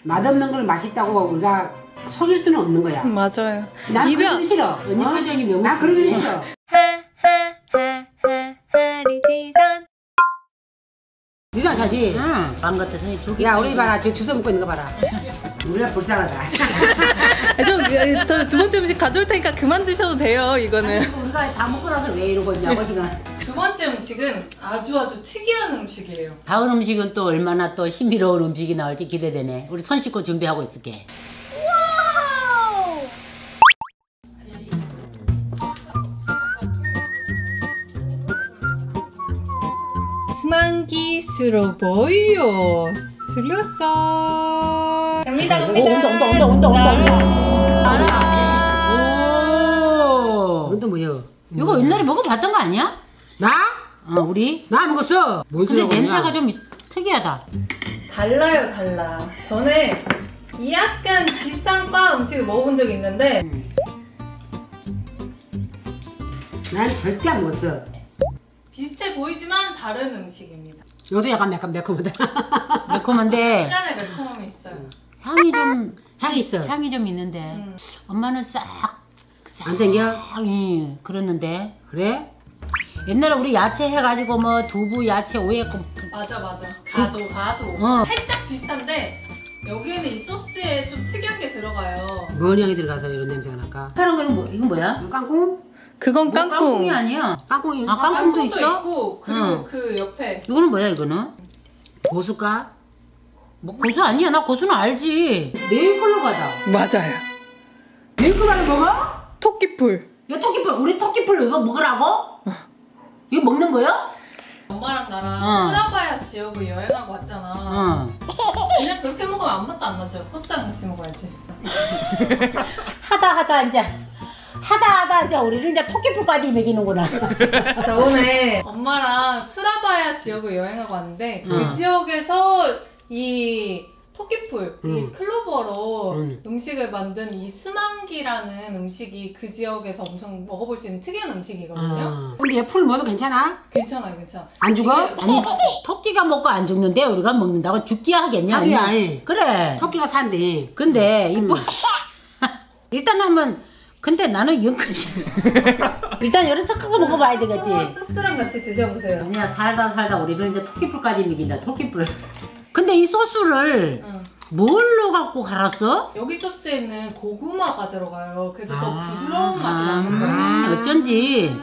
맛없는 걸 맛있다고 우리가 속일 수는 없는 거야. 맞아요. 난 그런 거 싫어. 언니 표정이 너무 나 그런 거 싫어. 리지선 네가 자지? 응. 방 같아서 저기. 야 우리 봐라 저 주워 먹고 있는 거 봐라. 우리가 불쌍하다. 저 두 번째 음식 가져올 테니까 그만 드셔도 돼요, 이거는. 우리가 다 먹고 나서 왜 이러고 있냐고 지금. 두 번째 음식은 아주 특이한 음식이에요. 다음 음식은 또 얼마나 또 신비로운 음식이 나올지 기대되네. 우리 손 씻고 준비하고 있을게. 스만기스러워 보여. 슬렸어. 갑니다, 온다. 이건 또 뭐야? 이거 옛날에 먹어봤던 거 아니야? 나? 우리? 나 먹었어. 뭔 근데 소리야, 냄새가 그냥. 좀 특이하다. 달라요, 달라. 전에 약간 비싼 과 음식을 먹어본 적이 있는데 난 절대 안 먹었어. 비슷해 보이지만 다른 음식입니다. 이것도 약간 매콤하다. 매콤한데 약간의 매콤함이 있어요. 향이 좀 향이 있어. 향이 좀 있는데 엄마는 안 땡겨? 향이 그랬는데 그래? 옛날에 우리 야채 해가지고 뭐 두부, 야채, 오예 맞아. 가도. 살짝 비슷한데 여기에는 이 소스에 좀 특이한 게 들어가요. 뭔 향이 들어가서 이런 냄새가 날까? 파란 거 이건 뭐야? 이거 깡꿍? 그건 뭐 깡꿍이 아니야. 깡꿍이. 아, 깡꿍도 있어? 있고 그리고 응. 그 옆에 이거는 뭐야 이거는? 고수가? 뭐 고수 아니야? 나 고수는 알지. 네이클로 가자. 맞아요. 네이클로를 먹어? 토끼풀. 이거 토끼풀 우리 토끼풀 이거 먹으라고? 이거 먹는 거야? 엄마랑 나랑 수라바야 지역을 여행하고 왔잖아. 그냥 그렇게 먹으면 아무 맛도 안 나죠. 소스랑 같이 먹어야지. 하다 이제 우리를 이제 토끼풀까지 먹이는구나. 저번에 엄마랑 수라바야 지역을 여행하고 왔는데 그 지역에서 이 토끼풀, 이 클로버로 음식을 만든 이 스만기라는 음식이 그 지역에서 엄청 먹어볼 수 있는 특이한 음식이거든요. 근데 얘 풀 먹어도 괜찮아? 괜찮아요. 안 죽어? 이게 아니 토끼가 먹고 안 죽는데 우리가 먹는다고 죽기 하겠냐? 하기야, 아니. 그래. 토끼가 산대. 근데 이뭐 일단 하면 근데 나는 연근이 일단 여러 섞어서 먹어봐야 되겠지. 소스랑 같이 드셔보세요. 아니야 살다 우리를 이제 토끼풀까지 먹인다. 토끼풀. 근데 이 소스를 뭘로 갖고 갈았어? 여기 소스에는 고구마가 들어가요. 그래서 더 부드러운 맛이 나는 거예요. 어쩐지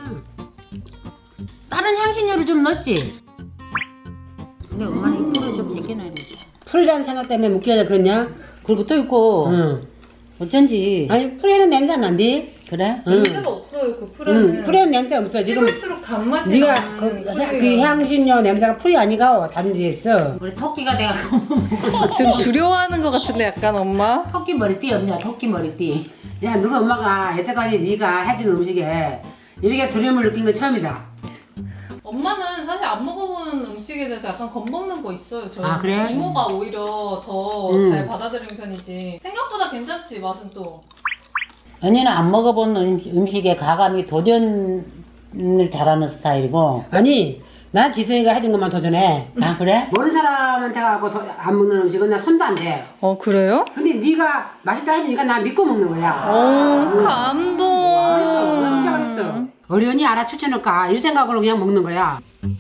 다른 향신료를 좀 넣었지. 근데 엄마는 이 풀을 좀 제껴놔야 돼. 풀이라는 생각 때문에 묵기가 그렇냐? 그리고 또 있고 어쩐지. 아니 풀에는 냄새 안 난디? 그래? 냄새가 없어요. 그 풀에는. 풀에는 냄새 없어. 지금 씹을수록 단맛이 네가 나는 그 향신료 냄새가 풀이 아니가 다른 데 있어. 우리 토끼가 내가 지금 두려워하는 것 같은데 약간 엄마? 토끼 머리띠 없냐? 토끼 머리띠. 야 누가 엄마가 여태까지 네가 해준 음식에 이렇게 두려움을 느낀 건 처음이다. 엄마는 사실 안 먹어보는 음식에 대해서 약간 겁먹는 거 있어요. 저희 아, 그래? 이모가 오히려 더 잘 받아들이는 편이지. 생각보다 괜찮지 맛은 또. 언니는 안 먹어본 음식에 가감히 도전을 잘하는 스타일이고. 아니 난 지성이가 해준 것만 도전해. 아 그래? 모르는 사람한테 가고 안 먹는 음식은 나 손도 안 대. 그래요? 근데 네가 맛있다 해주니까 나 믿고 먹는 거야. 감동. 그랬어. 나 진짜 그랬어. 어련히 알아 추천할까 이 생각으로 그냥 먹는 거야.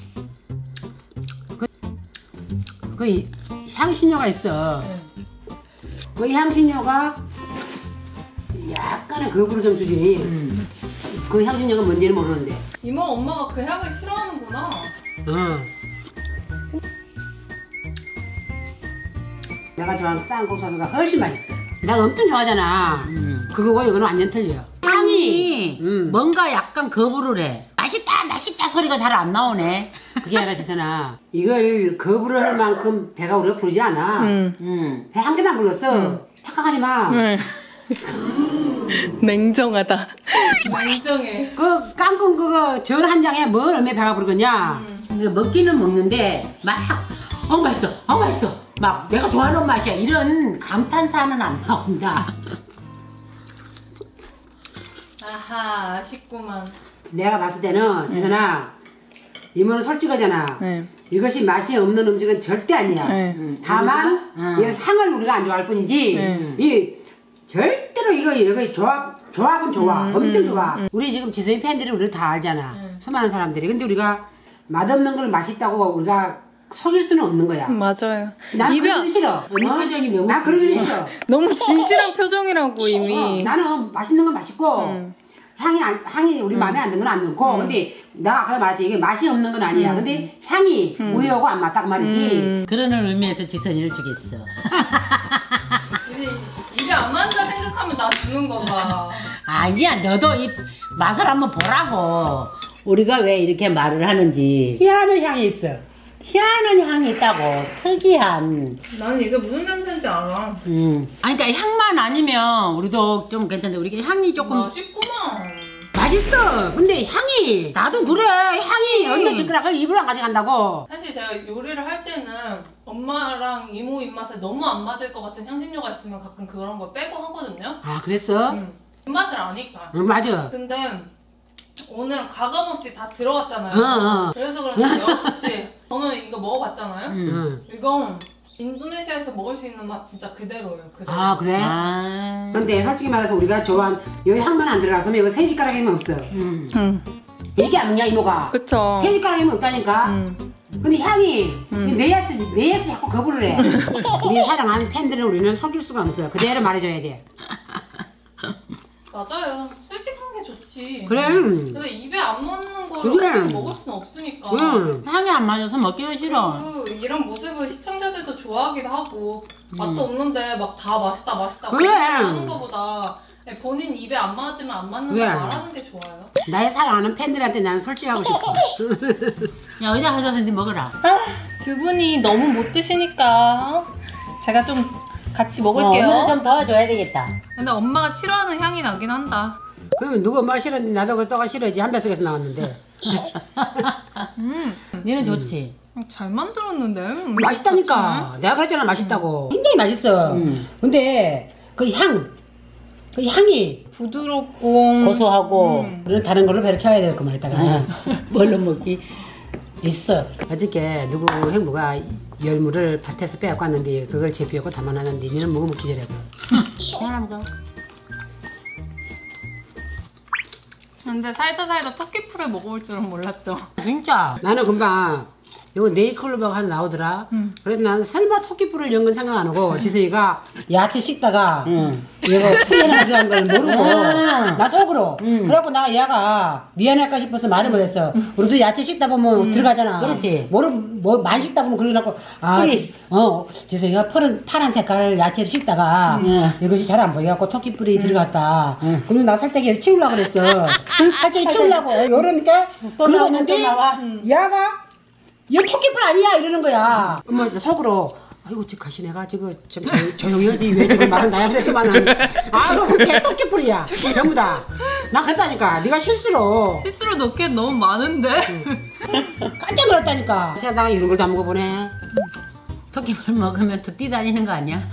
그 향신료가 있어. 그 향신료가 약간의 거부를 좀 주지. 그 향신료가 뭔지는 모르는데. 이모 엄마가 그 향을 싫어하는구나. 내가 좋아하는 싼 고소가 훨씬 맛있어. 내가 엄청 좋아하잖아. 그거고 이거는 완전 틀려. 향이 뭔가 약간 거부를 해. 맛있다 소리가 잘 안 나오네. 그게 아니라 지선아 이걸 거부를 할 만큼 배가 우리가 부르지 않아. 배 한 개도 안 불렀어. 착각하지 마. 냉정하다. 냉정해. 그 깡꿍 그거 절 한 장에 뭘 얼마나 배가 부르겠냐. 먹기는 먹는데 막 맛있어 막 내가 좋아하는 맛이야 이런 감탄사는 안 나온다. 아하 아쉽구만. 내가 봤을 때는 지선아 이모는 솔직하잖아. 네. 이것이 맛이 없는 음식은 절대 아니야. 네. 다만 이 향을 우리가 안 좋아할 뿐이지 이 절대로 이거 조합은 좋아. 엄청 좋아. 우리 지금 지성이 팬들이 우리를 다 알잖아. 수많은 사람들이. 근데 우리가 맛없는 걸 맛있다고 우리가 속일 수는 없는 거야. 맞아요. 난 그런 게 싫어. 언니 표정이 너무 난 그런 게 싫어. 너무 진실한 표정이라고 이미. 나는 맛있는 건 맛있고 향이 우리 마음에 안 드는 건 안 넣고 근데 내가 아까 말했지 이게 맛이 없는 건 아니야. 근데 향이 우리하고 안 맞다고 말이지. 그런 의미에서 지선이를 주겠어. 근데 입에 안 맞는다 생각하면 나 주는 거 봐. 아니야, 너도 이 맛을 한번 보라고. 우리가 왜 이렇게 말을 하는지. 희한한 향이 있어. 희한한 향이 있다고. 특이한. 나는 이게 무슨 냄새인지 알아. 아니, 그러니까 향만 아니면 우리도 좀 괜찮은데, 우리가 향이 조금. 맛있구만. 맛있어. 근데 향이 나도 그래. 향이 얼마 찌끄라 그걸 입으로 안 가져간다고. 사실 제가 요리를 할 때는 엄마랑 이모 입맛에 너무 안 맞을 것 같은 향신료가 있으면 가끔 그런 걸 빼고 하거든요. 아 그랬어? 입맛을 아니까. 맞아. 근데 오늘은 가감없이 다 들어갔잖아요. 그래서 그런지 역시 저는 이거 먹어봤잖아요. 이건 인도네시아에서 먹을 수 있는 맛 진짜 그대로예요. 그대로. 아 그래? 근데 솔직히 말해서 우리가 좋아한 여기 향만 안 들어가서면 이거 세 숟가락이면 없어. 이게 안 먹냐 이모가? 그쵸. 세 숟가락이면 없다니까. 근데 향이 내야스 자꾸 거부를 해. 우리 사랑하는 팬들은 우리는 속일 수가 없어. 그대로 말해줘야 돼. 맞아요. 솔직한 게 좋지. 그래. 근데 입에 안 맞는 걸 그래. 어떻게 먹을 수는 없으니까. 향이 안 맞아서 먹기가 싫어. 이런 모습을 시청자들도 좋아하기도 하고 맛도 없는데 막 다 맛있다 그래. 하는 거보다 본인 입에 안 맞으면 안 맞는 거 그래. 말하는 게 좋아요. 나의 사랑하는 팬들한테 나는 솔직하고 싶어. 야, 의자 가져서 니 먹어라. 두 분이 너무 못 드시니까 제가 좀 같이 먹을게요. 오늘은 좀 도와줘야 되겠다. 근데 엄마가 싫어하는 향이 나긴 한다. 그러면 누가 엄마 싫었는데 나도 그 떡가 싫어지 한 뱃속에서 나왔는데. 니는 좋지? 잘 만들었는데. 맛있다니까. 내가 그랬잖아 맛있다고. 굉장히 맛있어. 근데 그 향이 부드럽고 고소하고. 우리는 다른 걸로 배를 쳐야 될 것만 했다가. 뭘로 먹지? 있어. 어저께 누구 행부가 열무를 밭에서 빼갖고 왔는데 그걸 제비하고 담아놨는데 니는 먹으면 기절해고. 하나 먹어. 근데 살다 토끼풀을 먹어볼 줄은 몰랐죠. 진짜 나는 금방 이거 네이클로버가 하나 나오더라. 그래서 나는 설마 토끼뿔을 연 건 생각 안 하고 지성이가 야채 씻다가 이거 풀려나 들어간 걸 모르고 나 속으로 그래갖고 나 얘가 미안할까 싶어서 말을 못했어. 우리도 야채 씻다 보면 들어가잖아. 그렇지. 많이 씻다 보면 그러고 지성이가 파란 색깔 야채를 씻다가 이것이 잘 안 보여갖고 토끼뿔이 들어갔다. 그래서 나 살짝 치우려고 그랬어. 살짝 치우려고 이러니까 그러는데 얘가 얘 토끼풀 아니야 이러는 거야. 엄마 속으로 아이고 저 가시네가 지금 좀 조용히 하지 왜 지금 말을 나야 그랬지만은 아우 걔 토끼풀이야 전부 다. 나 그랬다니까 네가 실수로 넣기엔 너무 많은데. 깜짝 놀랐다니까. 세다가 이런 걸 다 먹어보네. 토끼풀 먹으면 득디 다니는 거 아니야?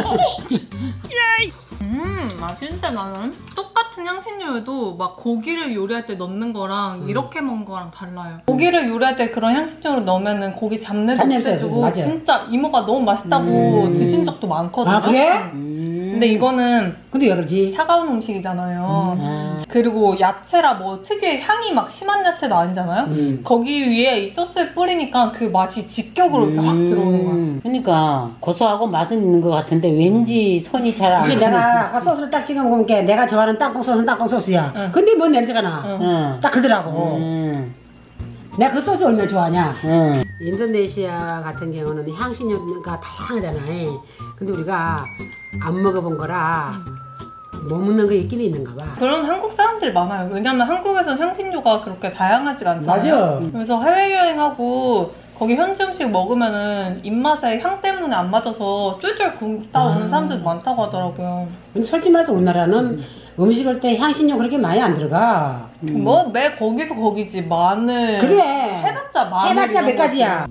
맛있는데 나는 똑같은 향신료여도 막 고기를 요리할 때 넣는 거랑 이렇게 먹는 거랑 달라요. 고기를 요리할 때 그런 향신료를 넣으면은 고기 잡내도 잡냄새 없애주고 맞아. 진짜 이모가 너무 맛있다고 드신 적도 많거든요. 아 그래? 근데 이거는 근데 왜 그러지? 차가운 음식이잖아요. 그리고 야채라 뭐 특유의 향이 막 심한 야채도 아니잖아요. 거기 위에 이 소스를 뿌리니까 그 맛이 직격으로 이렇게 확 들어오는 거야. 그러니까 고소하고 맛은 있는 것 같은데 왠지 손이 잘 안. 내가 아까 소스를 딱 찍어 먹으니까 내가 좋아하는 땅콩 소스는 땅콩 소스야. 근데 뭔 냄새가 나? 딱 그러더라고. 내가 그 소스 얼마나 좋아하냐? 인도네시아 같은 경우는 향신료가 다양하잖아. 근데 우리가 안 먹어본 거라 못 먹는 거 있긴 있는가 봐. 그런 한국 사람들이 많아요. 왜냐면 한국에선 향신료가 그렇게 다양하지가 않잖아요. 맞아. 그래서 해외여행하고 거기 현지 음식 먹으면은 입맛에 향 때문에 안 맞아서 쫄쫄 굶다 오는 사람들도 많다고 하더라고요. 근데 솔직히 말해서 우리나라는 음식 할 때 향신료 그렇게 많이 안 들어가. 뭐 매 거기서 거기지. 마늘. 그래. 해봤자 마늘. 해봤자 몇 가지야.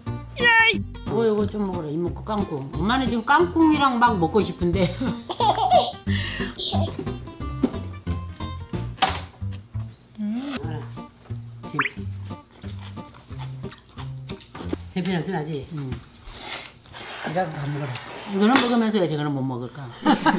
이거 좀 먹어라. 이모 거 깡꿍. 엄마는 지금 깡꿍이랑 막 먹고 싶은데. 챔피언 순하지? 이라고 밥 먹어라. 이거는 먹으면서 왜 저거는 못 먹을까?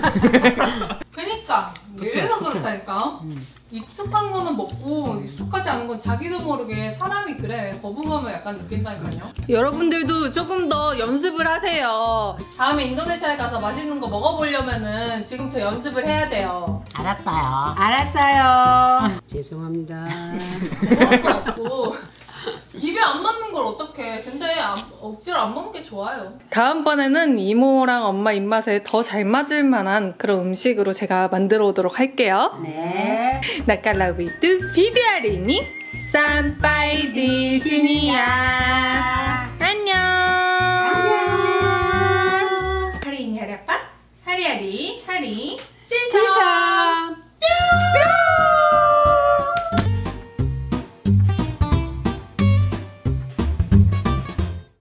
그니까 이래서 그렇다니까. 익숙한 거는 먹고 익숙하지 않은 건 자기도 모르게 사람이 그래. 거부감을 약간 느낀다니까요. 여러분들도 조금 더 연습을 하세요. 다음에 인도네시아에 가서 맛있는 거 먹어보려면은 지금부터 연습을 해야 돼요. 알았어요. 알았어요. 죄송합니다. 먹을 수 없고 입에 안 맞는 걸 어떡해. 근데 억지로 안 먹는 게 좋아요. 다음번에는 이모랑 엄마 입맛에 더 잘 맞을 만한 그런 음식으로 제가 만들어 오도록 할게요. 네. 나깔라비드 비디아리니 sampai di sini ya.